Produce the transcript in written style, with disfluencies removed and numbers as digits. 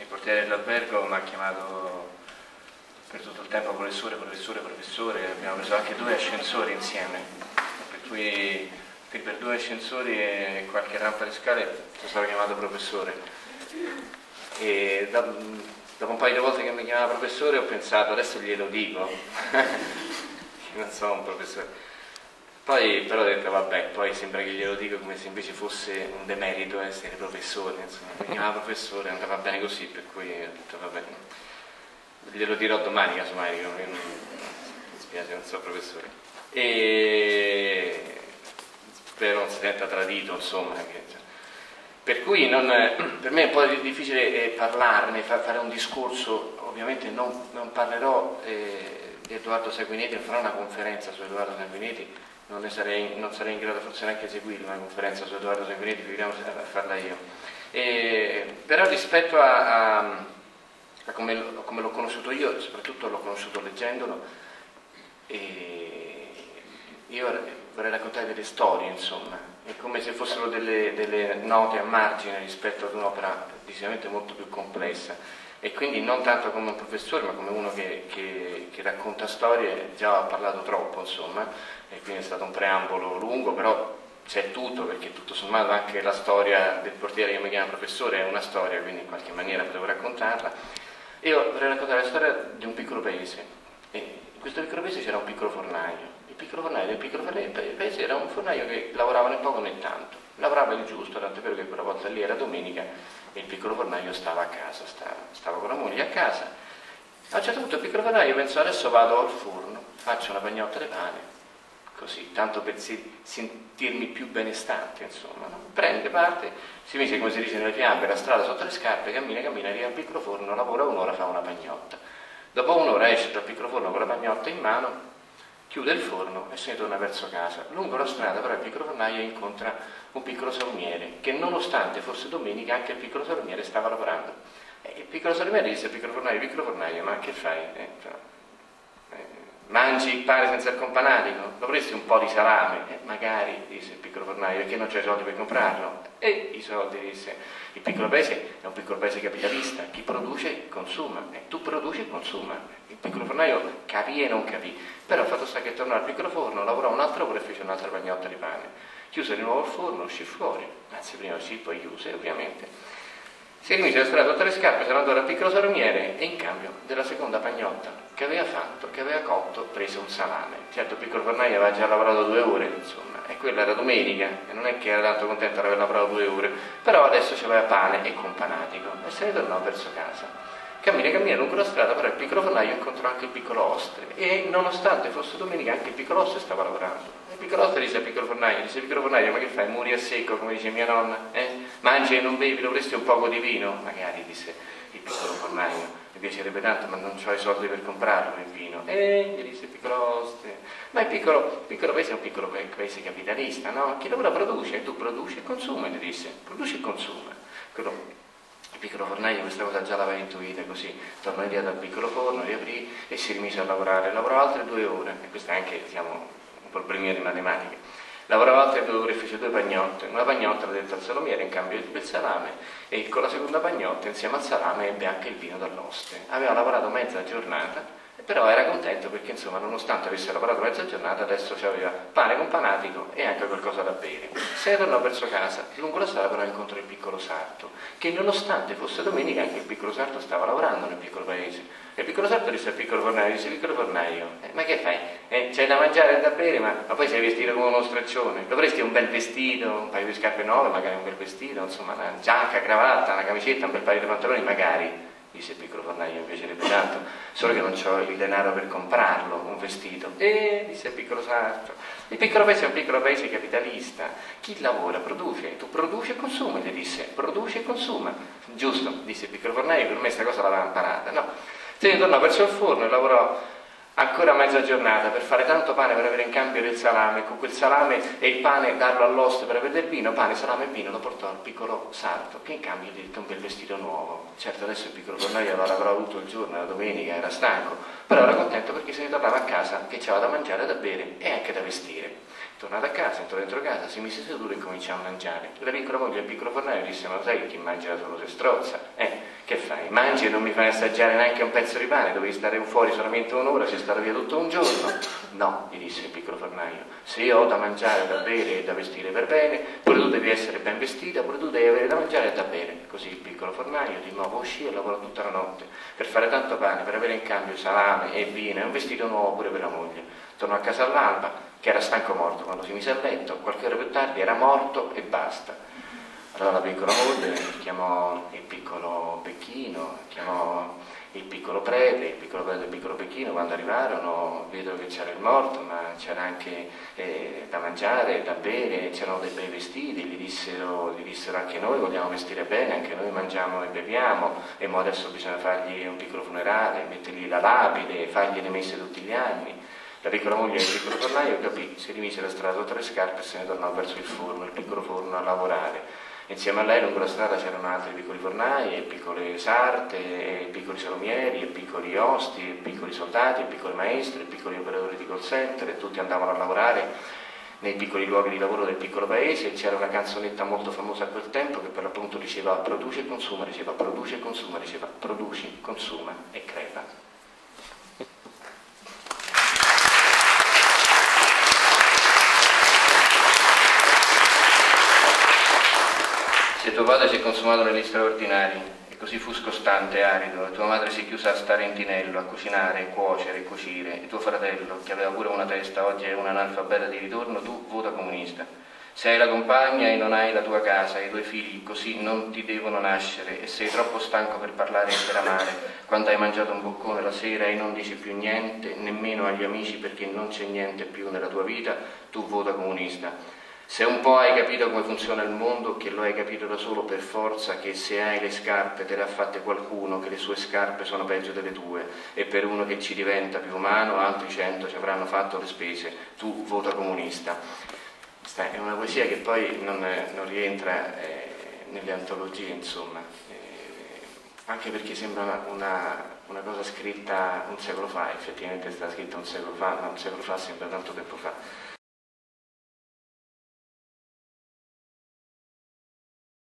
portiere dell'albergo mi ha chiamato per tutto il tempo professore, abbiamo preso anche 2 ascensori insieme, per cui per 2 ascensori e qualche rampa di scale sono stato chiamato professore. E dopo un paio di volte che mi chiamava professore ho pensato, adesso glielo dico, non sono un professore. Poi però ho detto vabbè, poi sembra che glielo dico come se invece fosse un demerito essere professore, insomma, mi chiamava professore, andava bene così, per cui ho detto vabbè, glielo dirò domani casomai, mi spiace, non so professore. E spero non si senta tradito, insomma. Per cui per me è un po' difficile parlarne, fare un discorso, ovviamente non parlerò di Edoardo Sanguinetti, non farò una conferenza su Edoardo Sanguinetti, non sarei in grado forse neanche di seguire una conferenza su Edoardo Sanguinetti, figuriamo a farla io. Però rispetto a come l'ho conosciuto io, soprattutto l'ho conosciuto leggendolo, io vorrei raccontare delle storie, insomma, è come se fossero delle note a margine rispetto ad un'opera decisamente molto più complessa. E quindi non tanto come un professore, ma come uno che racconta storie, già ho parlato troppo, insomma, e quindi è stato un preambolo lungo, però c'è tutto, perché tutto sommato anche la storia del portiere che mi chiama professore è una storia, quindi in qualche maniera potevo raccontarla. Io vorrei raccontare la storia di un piccolo paese, e in questo piccolo paese c'era un piccolo fornaio. Il piccolo fornaio del piccolo paese era un fornaio che lavorava né poco né tanto, lavorava il giusto, tanto è vero che quella volta lì era domenica, e il piccolo fornaio stava a casa, stava con la moglie a casa. A un certo punto il piccolo fornaio pensò, adesso vado al forno, faccio una pagnotta di pane, così, tanto per sentirmi più benestante, insomma, no? Parte, si mise, come si dice nelle fiabe, la strada sotto le scarpe, cammina, arriva al piccolo forno, lavora un'ora, fa una pagnotta. Dopo un'ora esce dal piccolo forno con la pagnotta in mano, chiude il forno e se ne torna verso casa. Lungo la strada però il piccolo fornaio incontra un piccolo salumiere che, nonostante fosse domenica, anche il piccolo salumiere stava lavorando. Il piccolo salumiere disse al piccolo fornaio, ma che fai? Mangi il pane senza il companatico? Dovresti un po' di salame? Magari, disse il piccolo fornaio, perché non c'è i soldi per comprarlo. E i soldi, disse. Il piccolo paese è un piccolo paese capitalista, chi produce consuma, e tu produci e consuma. Il piccolo fornaio capì e non capì, però il fatto sta che tornò al piccolo forno, lavorò un'altra ora e fece un'altra pagnotta di pane. Chiuse di nuovo il forno, uscì fuori, anzi prima uscì, poi chiuse ovviamente. Si rimise a strada sotto le scarpe, se ne andò dal piccolo salumiere e in cambio della seconda pagnotta che aveva fatto, che aveva cotto, prese un salame. Certo, il piccolo fornaio aveva già lavorato 2 ore, insomma, e quella era domenica, e non è che era tanto contento di aver lavorato 2 ore, però adesso c'aveva pane e companatico, e se ne tornò verso casa. Cammina lungo la strada, però il piccolo fornaio incontrò anche il piccolo ostre, e nonostante fosse domenica anche il piccolo ostre stava lavorando. Il piccolo ostre disse al piccolo fornaio, ma che fai, muri a secco, come dice mia nonna? Mangi e non bevi, dovresti un poco di vino? Magari, disse il piccolo fornaio, mi piacerebbe tanto, ma non ho i soldi per comprarlo il vino. Gli disse il piccolo ostre, ma il piccolo paese è un piccolo paese capitalista, no? Chi lavora produce, e tu produci e consuma, gli disse, produci e consuma. Il piccolo fornaio questa cosa già l'aveva intuita, così tornò via dal piccolo forno, riaprì e si rimise a lavorare. Lavorò altre 2 ore, e questo è anche, un problemino di matematica. Lavorò altre 2 ore e fece 2 pagnotte. Una pagnotta l'ha detta al salumiere in cambio del salame, e con la seconda pagnotta insieme al salame ebbe anche il vino dall'oste. Aveva lavorato mezza giornata, però era contento perché, insomma, nonostante avesse lavorato mezza giornata, adesso aveva pane companatico e anche qualcosa da bere. Se ne tornò verso casa, lungo la strada però incontrò il piccolo sarto, che nonostante fosse domenica anche il piccolo sarto stava lavorando nel piccolo paese. E il piccolo sarto disse al piccolo fornaio, ma che fai? C'hai da mangiare e da bere, ma poi sei vestito come uno straccione, dovresti un bel vestito, un paio di scarpe nuove, magari un bel vestito, insomma, una giacca, cravatta, una camicetta, un bel paio di pantaloni, magari. Disse il piccolo fornaio, mi piacerebbe tanto, solo che non ho il denaro per comprarlo, un vestito. Disse il piccolo sarto, il piccolo paese è un piccolo paese capitalista, chi lavora produce, tu produci e consuma, gli disse, produci e consuma. Giusto, disse il piccolo fornaio, per me questa cosa l'aveva imparata, no? Se ne tornò verso il forno e lavorò ancora mezza giornata per fare tanto pane per avere in cambio del salame, con quel salame e il pane darlo all'oste per avere del vino, pane, salame e vino lo portò al piccolo sarto, che in cambio gli diede un bel vestito nuovo. Certo, adesso il piccolo fornaio aveva lavorato tutto il giorno, era domenica, era stanco, però era contento perché se ne tornava a casa che c'aveva da mangiare, da bere e anche da vestire. Tornato a casa, entrò dentro casa, si mise seduto e cominciò a mangiare. La piccola moglie del piccolo fornaio disse: ma lo sai che chi mangia solo se strozza? Che fai? Mangi e non mi fai assaggiare neanche un pezzo di pane, dovevi stare fuori solamente un'ora, sei stato via tutto un giorno? No, gli disse il piccolo fornaio, se io ho da mangiare, da bere e da vestire per bene, pure tu devi essere ben vestita, pure tu devi avere da mangiare e da bere. Così il piccolo fornaio di nuovo uscì e lavorò tutta la notte per fare tanto pane, per avere in cambio salame e vino e un vestito nuovo pure per la moglie. Tornò a casa all'alba, che era stanco morto quando si mise a letto, qualche ora più tardi era morto e basta. Allora la piccola moglie chiamò il piccolo Becchino, chiamò il piccolo prete e il piccolo Becchino. Quando arrivarono vedono che c'era il morto, ma c'era anche da mangiare, da bere, c'erano dei bei vestiti, gli dissero anche noi vogliamo vestire bene, anche noi mangiamo e beviamo, e mo adesso bisogna fargli un piccolo funerale, mettergli la lapide, fargli le messe tutti gli anni. La piccola moglie del piccolo fornaio capì, si rimise la strada sotto le scarpe e se ne tornò verso il piccolo forno a lavorare. Insieme a lei lungo la strada c'erano altri piccoli fornai, e piccole sarte, e piccoli salumieri, e piccoli osti, e piccoli soldati, e piccoli maestri, e piccoli operatori di call center, e tutti andavano a lavorare nei piccoli luoghi di lavoro del piccolo paese. E c'era una canzonetta molto famosa a quel tempo che per l'appunto diceva: produce e consuma, diceva produce e consuma, diceva produci, consuma e crepa. Se tuo padre si è consumato negli straordinari e così fu scostante e arido, e tua madre si chiuse a stare in tinello, a cucinare, cuocere e cucire, e tuo fratello, che aveva pure una testa, oggi è un analfabeta di ritorno, tu vota comunista. Se hai la compagna e non hai la tua casa e i tuoi figli, così non ti devono nascere, e sei troppo stanco per parlare e per amare, quando hai mangiato un boccone la sera e non dici più niente, nemmeno agli amici, perché non c'è niente più nella tua vita, tu vota comunista. Se un po' hai capito come funziona il mondo, che lo hai capito da solo per forza, che se hai le scarpe te le ha fatte qualcuno, che le sue scarpe sono peggio delle tue, e per uno che ci diventa più umano altri 100 ci avranno fatto le spese, tu vota comunista. Questa è una poesia che poi non rientra nelle antologie, insomma, anche perché sembra una cosa scritta un secolo fa. Effettivamente è stata scritta un secolo fa, ma un secolo fa sembra tanto tempo fa.